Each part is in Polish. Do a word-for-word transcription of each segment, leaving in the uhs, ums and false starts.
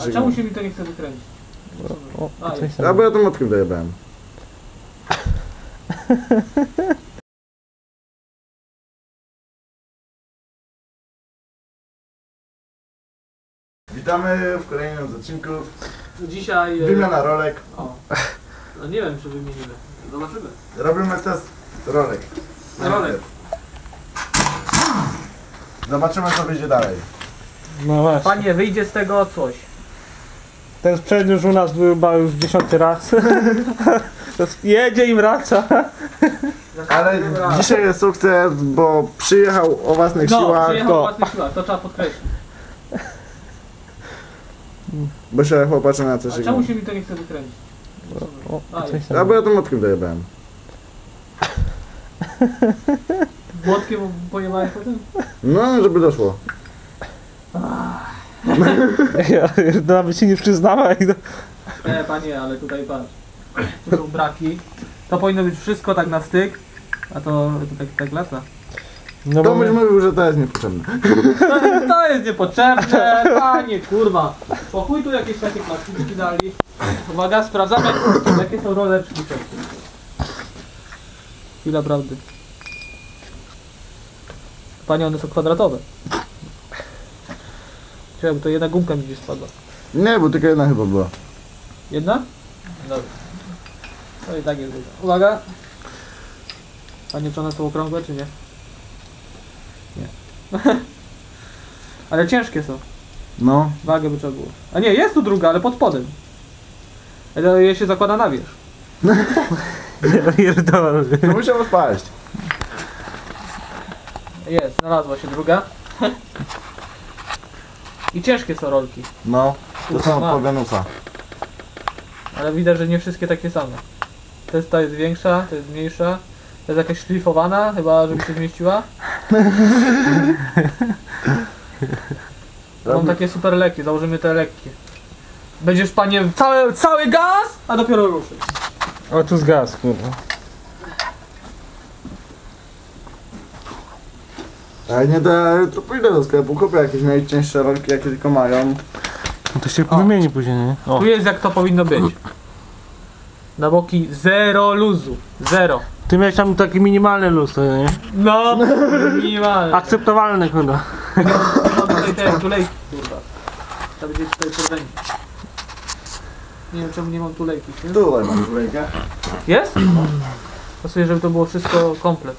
A czemu się mi to nie chce wykręcić? O, A, coś Ja bo ja tą motkę dojebałem. Witamy w kolejnym odcinku. Dzisiaj... Wymiana rolek. O. No nie wiem, czy wymienimy. Zobaczymy. Robimy test rolek. Rolek. Zobaczymy, co wyjdzie dalej. No właśnie. Panie, wyjdzie z tego coś. Ten sprzęt już u nas był chyba już dziesiąty raz. To jedzie i wraca. Ale dzisiaj jest sukces, bo przyjechał o własnych No, siłach. przyjechał to- o własnych siłach, to trzeba podkreślić. Bo się chłopacze na coś. A czemu się mi to nie chce wykręcić? O, A, coś jest. Ja bo ja tą motkę dojebałem. Młotkiem pojewałeś potem? No, żeby doszło. Ja nawet się nie przyznawaj. Nie, panie, ale tutaj patrz. Tu są braki. To powinno być wszystko tak na styk. A to, to tak, tak lata. No To bo byś my, mówił, że to jest niepotrzebne. To, to jest niepotrzebne, panie, kurwa. Po chuj tu jakieś takie plastiki dali. Uwaga, sprawdzamy, jakie są roleczki. Chwila prawdy. Panie, one są kwadratowe. Czekaj, bo to jedna gumka mi gdzieś spadła. Nie, bo tylko jedna chyba była. Jedna? Dobra. To i tak jest dużo. Uwaga. Panie, czy one są okrągłe, czy nie? Nie. Ale ciężkie są. No. Wagę by trzeba było. A nie, jest tu druga, ale pod spodem. Ale je się zakłada na wierzch. ja pierdolę. To musiało spaść. Jest, znalazła się druga. I ciężkie są rolki. No. To są A. od Powianusa. Ale widać, że nie wszystkie takie same. To jest, ta jest większa, to jest mniejsza. To jest jakaś szlifowana, chyba żeby się zmieściła. Mam takie super lekkie, założymy te lekkie. Będziesz, panie, cały, cały gaz, a dopiero ruszyć. O, tu zgasł, kurwa. A nie da, to pójdę do sklepu, kupię jakieś najcięższe rolki, jakie tylko mają. No to się O. wymieni później, nie? O. Tu jest jak to powinno być. Na boki zero luzu. Zero. Ty miałeś tam taki minimalny luz, nie? No, minimalnie. Akceptowalny, kurwa. Mam tutaj te tulejki, kurwa. To będzie tutaj czerweni. Nie wiem czemu nie mam tulejki. Nie? Tutaj mam tulejkę. Jest? Pasuje, żeby to było wszystko komplet.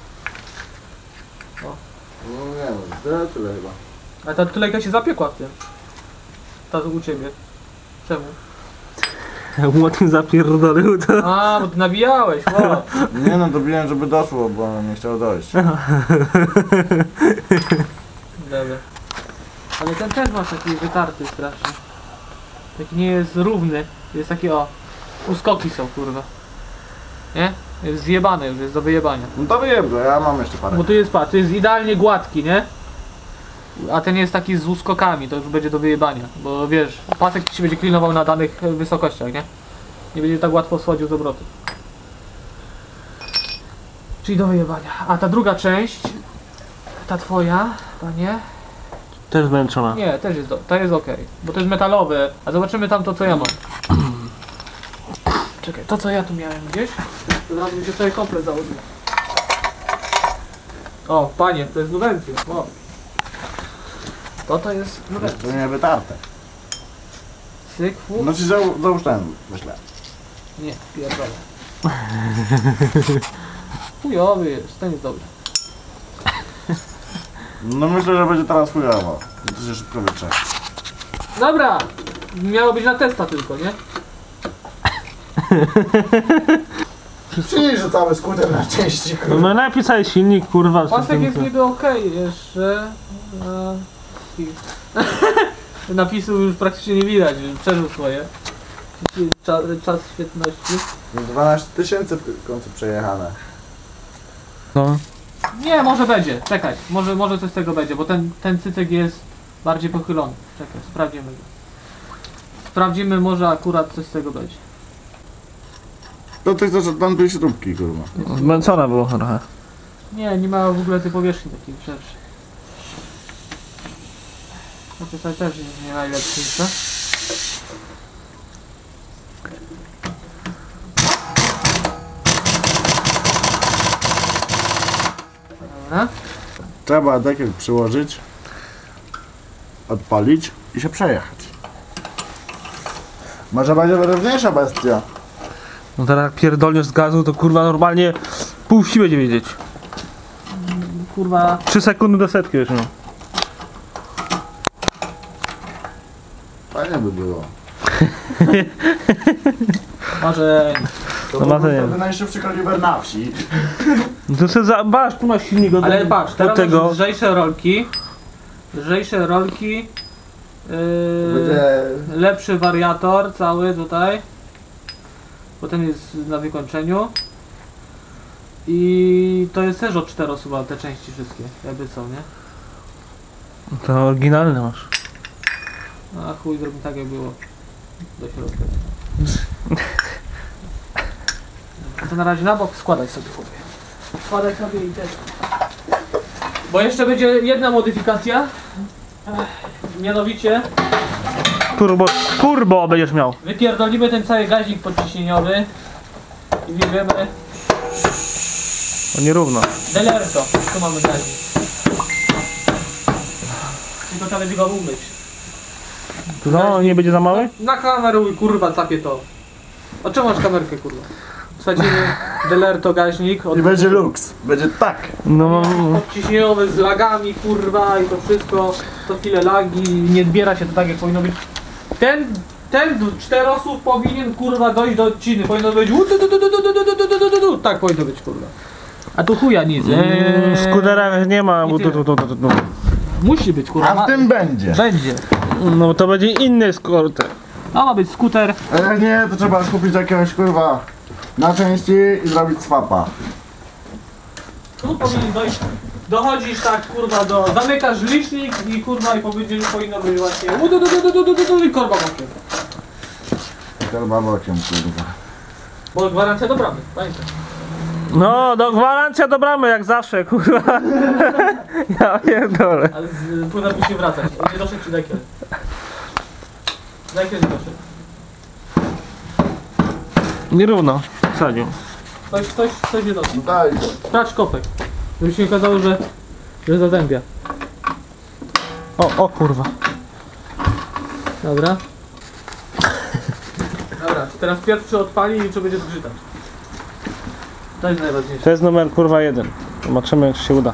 No nie wiem, tyle, tyle chyba. Ale ta tulejka się zapiekła w tym. Ta u ciebie. Czemu? Młotem zapierdolił to. A, bo ty nawijałeś, wow. Nie no, dobiłem, żeby doszło, bo nie chciało dojść. Dobra. Ale ten też masz taki wytarty strasznie. Taki nie jest równy. Jest taki o. Uskoki są, kurwa. Nie? Jest zjebany już, jest do wyjebania. No to wyjeb go, ja mam jeszcze parę. Bo tu jest, patrz, tu jest idealnie gładki, nie? A ten jest taki z uskokami, to już będzie do wyjebania. Bo wiesz, pasek ci się będzie klinował na danych wysokościach, nie? Nie będzie tak łatwo schodził z obrotu. Czyli do wyjebania. A ta druga część, ta twoja, panie? Też zmęczona. Nie, też jest, do, to jest ok, bo to jest metalowe. A zobaczymy tam to, co ja mam. Czekaj, to co ja tu miałem gdzieś, to zaraz mi się cały komplet założył. O, panie, to jest nuwencja. O. To to jest To nuwencja. nie wytarte. Syk, fu. No czy zał, załóż ten, myślę. Nie, pierdolę. Chujowy jest, ten jest dobry. No myślę, że będzie teraz chujowo. To się szybko wytrze. Dobra! Miało być na testa tylko, nie? Przynieś, że cały skuter na części, kurwa. No najpierw cały silnik, kurwa. Pasek jest niby okej jeszcze. E, i- Napisu już praktycznie nie widać, że przeżył swoje. Czas, czas świetności. dwanaście tysięcy w końcu przejechane. No. Nie, może będzie, czekaj, może, może coś z tego będzie, bo ten, ten cycek jest bardziej pochylony. Czekaj, sprawdzimy go. Sprawdzimy, może akurat coś z tego będzie. To ty chcesz od tamtej śrubki, kurwa. Zmęczona było trochę. Nie, nie ma w ogóle tej powierzchni takiej szerszej. No to tutaj też nie najlepszy, co? Dobra. Trzeba dekiel przyłożyć, odpalić i się przejechać. Może będzie równiejsza bestia. No teraz jak pierdolniesz z gazu, to kurwa normalnie pół wsi będzie wiedzieć. Kurwa. trzy sekundy do setki już, no. Fajnie by było. Może... To No no ma to nie. byłby najszybszy kaliber na wsi. No to sobie zobacz, tu masz silnik od Ale od patrz, teraz tego. masz lżejsze rolki. Lżejsze rolki. Yy, Będzie... lepszy wariator cały tutaj. Potem jest na wykończeniu. I to jest też od czterosuwa te części wszystkie, jakby co, nie? To oryginalne masz. A chuj, zrobimy tak jak było. Do środka. No to na razie na bok, składaj sobie chłopie. Składaj sobie i też. Bo jeszcze będzie jedna modyfikacja. Ech, mianowicie Turbo, turbo będziesz miał. wypierdolimy ten cały gaźnik podciśnieniowy i wjebiemy To nierówno. Delerto. Tu mamy gaźnik. Tylko trzeba będzie go umyć. No, nie będzie za mały? Na kamerę i kurwa capie to. O czemu masz kamerkę kurwa? Wsadzimy Delerto gaźnik. Od... I będzie luks. Będzie tak. No, Podciśnieniowy z lagami kurwa i to wszystko. To chwilę lagi. Nie zbiera się to tak jak powinno być. Ten, ten czterosłów powinien kurwa dojść do odciny. Powinno być u, tu, tu, tu, tu, tu, tu, tu, tu, tu, tu, tu. Tak powinno być kurwa. A tu chuja nic. w skuterach nie ma. I Bo tu, tu, tu, tu, tu. Musi być kurwa. A w tym będzie. Będzie. No to będzie inny skuter. No ma być skuter. A jak nie, to trzeba skupić jakiegoś kurwa na części i zrobić swapa. Tu powinien dojść. Dochodzisz tak kurwa do. Zamykasz licznik i kurwa i powiedzieć, że powinno być właśnie. U, du, du, du, du, du, du, du, i korba bokiem. Kurwa bokiem kurwa. Bo gwarancja do bramy, pamiętaj. No, do gwarancja do bramy jak zawsze, kurwa. Ja pierdolę. Ale z płynem musi wracać. Nie doszedł ci dekiel. Dekiel nie doszedł. Nierówno. Wsadził. Ktoś, ktoś, ktoś nie doszedł. Daj. Sprawdź kopek. Żeby się okazało, że, że zazębia. O, o kurwa. Dobra. Dobra, teraz pierwszy odpali i czy będzie zgrzytać. To jest najważniejsze. To jest numer kurwa jeden. Zobaczymy jak się uda.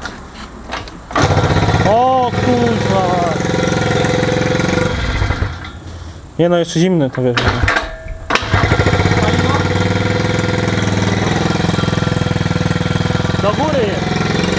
O kurwa. Nie no, jeszcze zimny to wiesz. Do góry jest.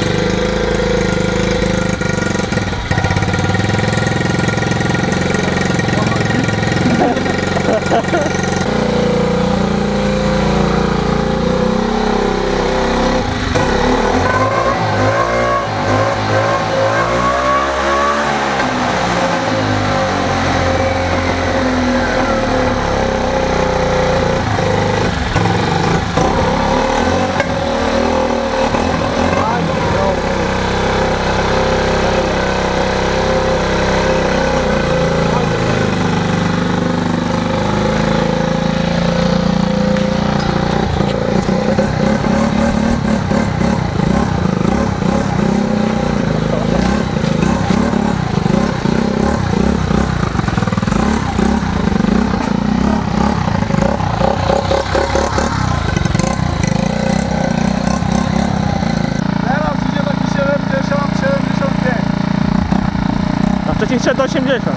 Wcześniej szedł osiemdziesiąt.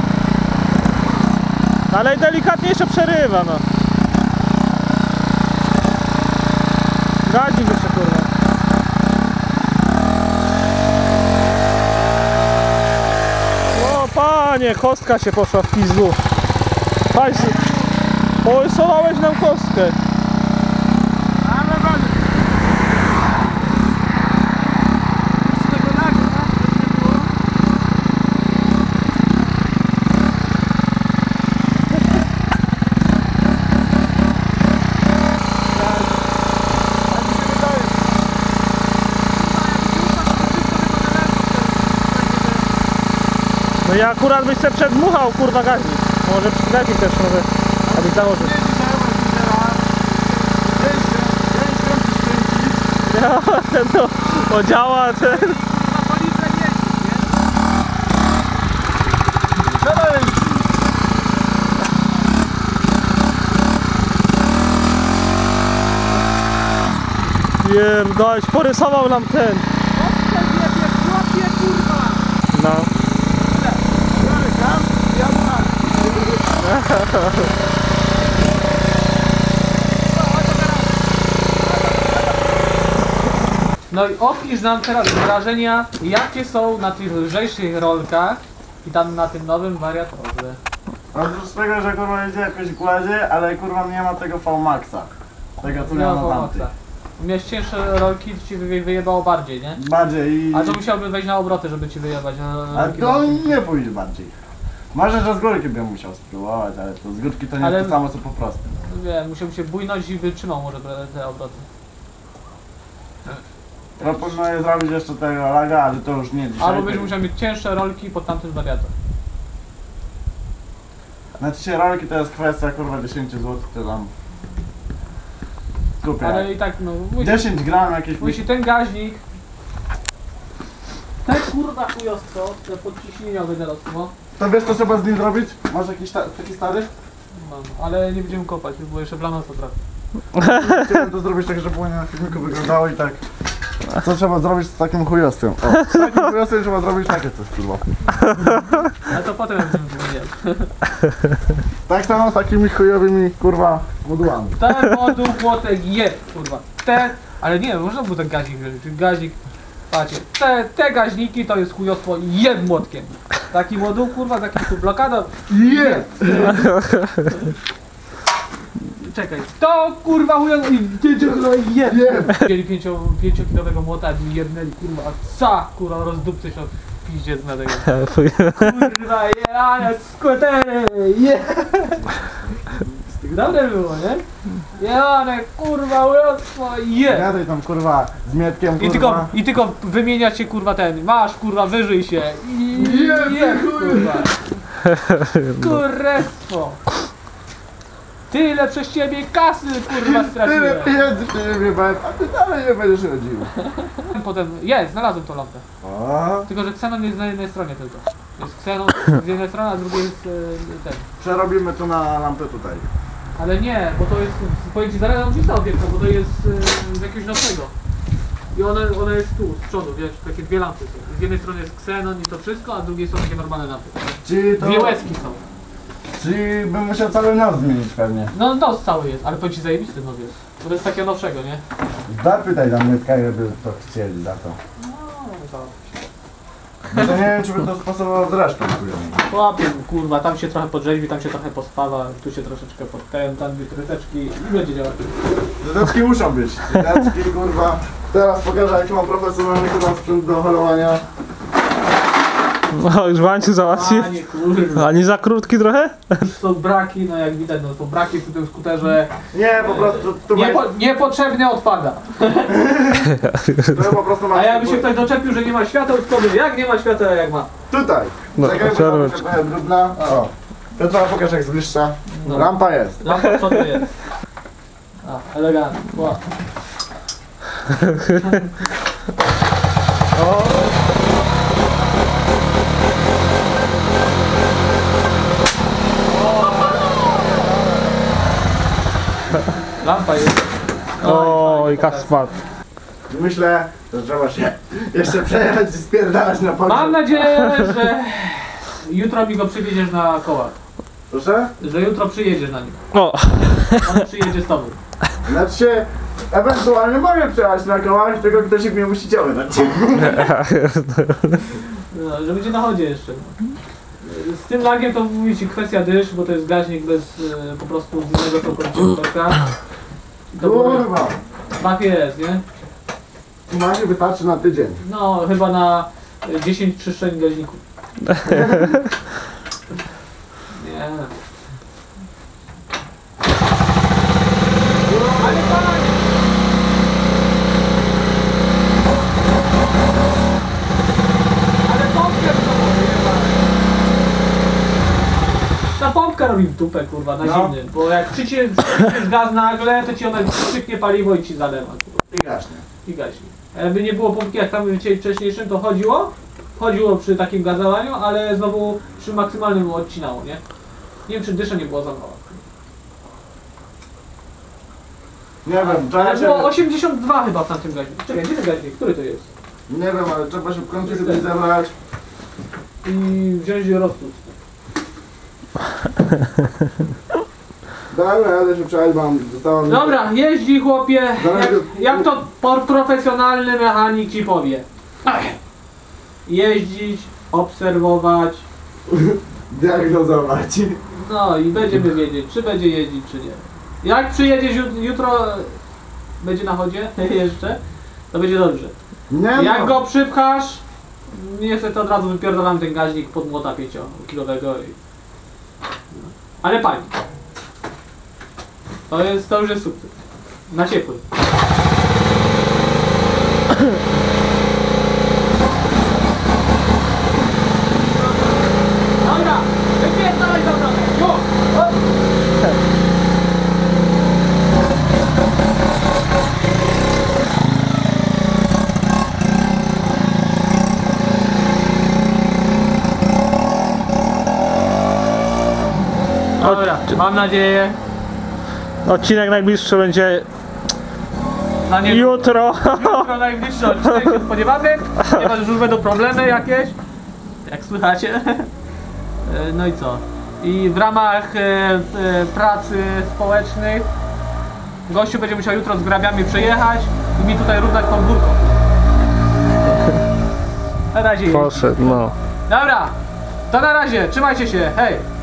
Ale delikatnie jeszcze przerywa, no. Gazik jeszcze kurwa. O panie, kostka się poszła w pizdu. Patrz, porysowałeś nam kostkę. Ale ładnie. No ja akurat byś se przedmuchał, kurwa, gaźnik. Może przydać też może, aby założyć. No, ten to podziała, ten. Pierdolać, porysował nam ten. No. No i opisz nam teraz wrażenia, jakie są na tych lżejszych rolkach i tam na tym nowym wariatorze. Oprócz tego, że kurwa jedzie jakoś gładzie, ale kurwa nie ma tego V-Maxa. Tego co miał na tamtych. Miałeś cięższe rolki, to ci wy- wyjebało bardziej, nie? Bardziej i... A to musiałby wejść na obroty, żeby ci wyjebać na A rolki to bardziej. nie pójdzie bardziej. Może, że z górki bym musiał spróbować, ale to z górki to nie Ale- jest to samo co po prostu. Wiem, musiałby się bujnąć i wytrzymał może te obroty. Proponuję zrobić jeszcze tego laga, ale to już nie dzisiaj. Albo byś musiał mieć cięższe rolki pod tamtym wariator. Znaczy się rolki to jest kwestia kurwa dziesięć złotych, to tam kupię. Ale i tak no, musi, dziesięć gram jakieś... musi ten gaźnik. Te kurwa chujostwo, te podciśnieniowe nerostwo. To wiesz co trzeba z nim zrobić? Masz jakiś ta, taki stary? Mam, ale nie będziemy kopać, bo jeszcze w lano to trafi. Chciałem to zrobić tak, żeby ładnie na filmiku wyglądało i tak. Co trzeba zrobić z takim chujostwem? O, z takim chujostwem trzeba zrobić takie coś kurwa. Ale to potem będziemy wymieniać. Tak samo z takimi chujowymi kurwa modułami. Ten moduł młotek jeb, kurwa. Te, ale nie, można był ten gaźnik wziąć. Czyli gaźnik, patrzcie, te, te gaźniki to jest chujostwo jeb młotkiem. Taki moduł, kurwa, taki tu blokada. Jeb! Czekaj, to kurwa chujostwo i ty kurwa jeb. Jeb! Wzięli pięcio, pięciokilowego młota i jebnęli, kurwa, a ca, kurwa, rozdupcy się od piździec na tego. Kurwa, je, ale skutery, je. Dobre było, nie? Jane, kurwa, urosło, je! Ja tutaj tam kurwa z Mietkiem kurwa. I tylko, I tylko wymieniać się, kurwa, ten, masz, kurwa, wyżyj się. I Je, je, kurwa. Kurestwo. Tyle przez ciebie kasy, kurwa, Tyle straciłem. pieniędzy w ciebie wjebałem, a ty dalej nie będziesz chodził. Potem, jest, znalazłem tą lampę. O, Tylko, że Xenon jest na jednej stronie tylko. Jest Xenon z jednej strony, a z drugiej jest e, ten. przerobimy to na lampę tutaj. Ale nie, bo to jest, powiem ci, zaraz wam obiekta, bo to jest e, z jakiegoś nowego. I ona, ona jest tu, z przodu, wiesz, takie dwie lampy są. Z jednej strony jest Xenon i to wszystko, a z drugiej są takie normalne lampy. Czyli to... Dwie łezki są. Czyli bym musiał cały nos zmienić pewnie. No nos cały jest, ale powiem ci zajebisty nos jest. Bo to jest takiego nowszego, nie? Zapytaj tam Mietka, żeby to chcieli za to. No, to... No to nie wiem, czy by to spasowało z resztą chujową. Łapie, kurwa, tam się trochę podrzeźbi, tam się trochę pospawa, tu się troszeczkę pod ten, tam dwie tryteczki i będzie działać. Dodatki muszą być. Dodatki kurwa. Teraz pokażę jaki mam profesjonalny chyba sprzęt do holowania. No, już Wanciu załatwi. Panie, kurwa. A nie za krótki trochę? Już są braki, no jak widać, no są braki przy tym skuterze. Nie, po prostu tu Niepo, będzie... niepotrzebnie odpada. To po prostu A jakby się ktoś doczepił, że nie ma świateł, to powie, jak nie ma świateł, jak ma. Tutaj. No, Czekaj, bo tam czerwecz. jest trochę brudna. O. Piotra, pokaż jak z bliższa. No. Lampa jest. Lampa co to jest? A, elegancko. Wow. Lampa jest. O, i kas spadł. Myślę, że trzeba się jeszcze przejechać i spierdalać na pogrzeb. Mam nadzieję, że jutro mi go przywieziesz na kołach. Proszę? Że jutro przyjedziesz na nim. O, On przyjedzie z tobą. Znaczy się, ewentualnie mogę przejechać na kołach, tylko ktoś mnie musi ciągnąć. No, że będzie na chodzie jeszcze. Z tym lagiem to mówi ci kwestia dysz, bo to jest gaźnik bez e, po prostu z innego całkowicie torka. To było- Kurwa. tak jest, nie? Magie wystarczy na tydzień. No, chyba na e, dziesięć czyszczeń gaźników. Nie. Ale panie! Ale pompkę w domu, ta pompka mi w dupę, kurwa, na No. zimny. Bo jak przyciesz gaz nagle, to ci ona krzyknie paliwo i ci zalewa, kurwa. I gaśnie. I gaśnie. A jakby nie było pompki jak tam w wcześniejszym, to chodziło. Chodziło przy takim gazowaniu, ale znowu przy maksymalnym odcinało, nie? Nie wiem, czy dysza nie było za mała. Nie wiem, Ale trzeba było się... osiemdziesiąt dwa chyba w tamtym gaźniku. Czekaj, gdzie ten gaźnik? Który to jest? Nie wiem, ale trzeba się w końcu sobie zebrać. I wziąć rozpód. Dobra, jadę się przejść, mam... Zostało mi... Dobra, jeździ chłopie, jak, Zależy- jak to por- profesjonalny mechanik ci powie. Jeździć, obserwować, Diagnozować. no i będziemy wiedzieć, czy będzie jeździć, czy nie. Jak przyjedziesz jut- jutro, będzie na chodzie jeszcze, to będzie dobrze. Nie Jak no. go przypchasz, niestety od razu wypierdolam ten gaźnik pod młota pięciokilowego i... no. Ale pani. To jest, to już jest sukces. Na ciepłym. Dobra, wypierdalaj do drogę. Już! Dobra, mam nadzieję. Odcinek najbliższy będzie Na nie jutro. jutro najbliższy odcinek się spodziewamy, ponieważ już będą problemy jakieś, jak słychacie. E, No i co? I w ramach e, e, pracy społecznych gościu będzie musiał jutro z grabiami przyjechać i mi tutaj równać podwórko. Na razie. Poszedł, no. Dobra, to na razie, trzymajcie się, hej!